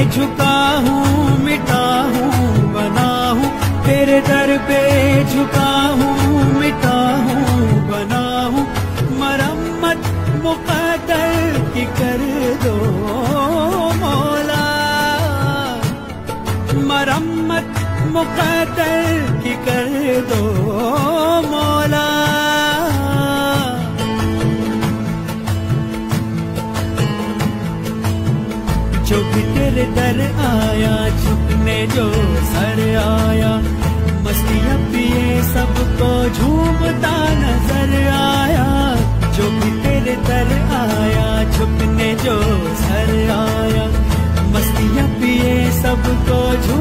झुका हूँ, मिटा हूँ, बना हूँ, तेरे दर पे झुका हूँ, मिटा हूँ, बना हूँ। मरम्मत मुक़द्दर की कर दो मौला, मरम्मत मुक़द्दर की कर दो मौला। जो भी तेरे दर आया, झुकने जो सर आया, मस्तियाँ पिए सबको झूमता नजर आया। जो भी तेरे दर आया, झुकने जो सर आया, मस्तियाँ पिए सबको